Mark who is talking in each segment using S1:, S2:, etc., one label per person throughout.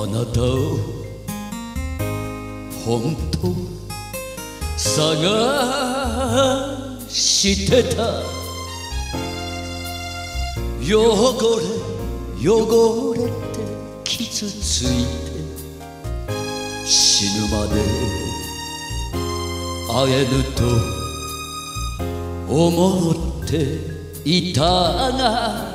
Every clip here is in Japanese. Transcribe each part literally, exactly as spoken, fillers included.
S1: あなたを本当探してた。汚れ汚れて傷ついて死ぬまで会えぬと思っていたが、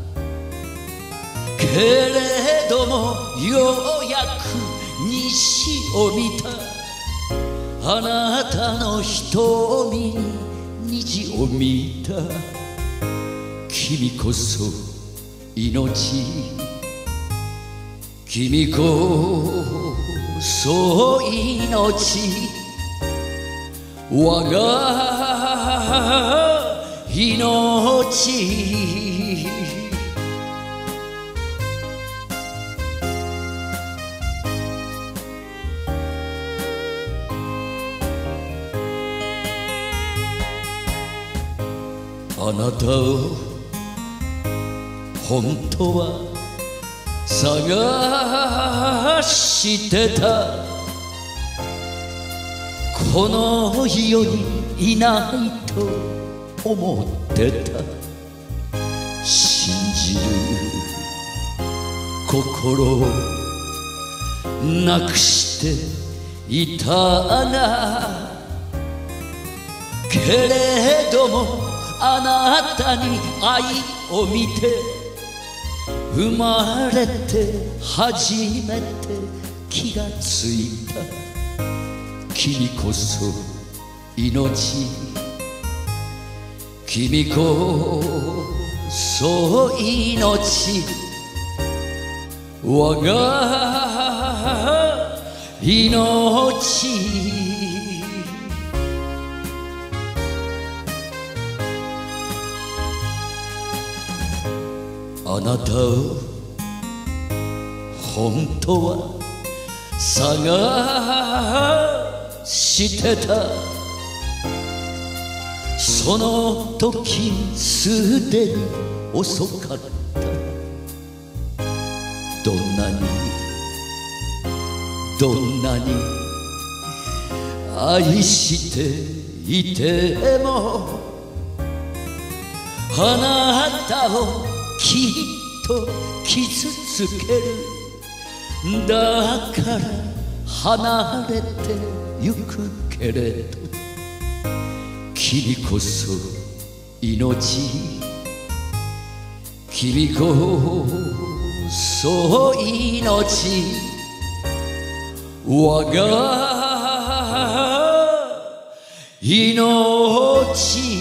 S1: けれどもようやく西を見た。あなたの瞳に虹を見た。君こそ命、君こそ命、我が命。あなたを本当は探してた。この世にいないと思ってた。信じる心をなくしていたが、けれどもあなたに愛を見て、生まれて初めて気がついた。君こそ命、君こそ命、我が命。あなたを本当は探してた。その時すでに遅かった。どんなにどんなに愛していても、あなたをきっと傷つける。だから離れてゆくけれど、君こそ命、君こそ命、我が命。